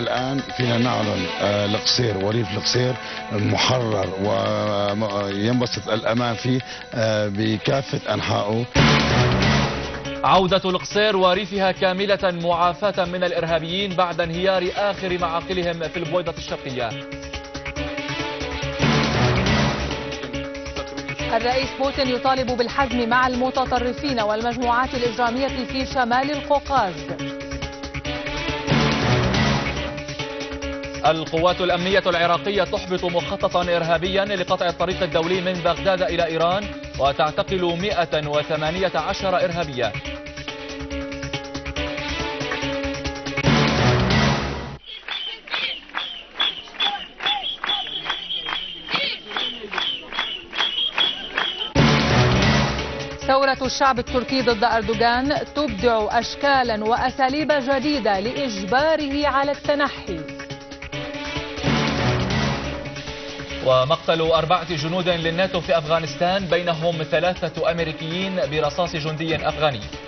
الآن فينا نعلن القصير وريف القصير محرر وينبسط الأمان فيه بكافة أنحائه. عودة القصير وريفها كاملة معافاة من الإرهابيين بعد انهيار آخر معاقلهم في البويضة الشرقية. الرئيس بوتين يطالب بالحزم مع المتطرفين والمجموعات الإجرامية في شمال القوقاز. القوات الأمنية العراقية تحبط مخططا إرهابيا لقطع الطريق الدولي من بغداد إلى إيران وتعتقل 118 إرهابيا. ثورة الشعب التركي ضد أردوغان تبدع أشكالا وأساليب جديدة لإجباره على التنحي. ومقتل 4 جنود للناتو في أفغانستان بينهم 3 أمريكيين برصاص جندي أفغاني.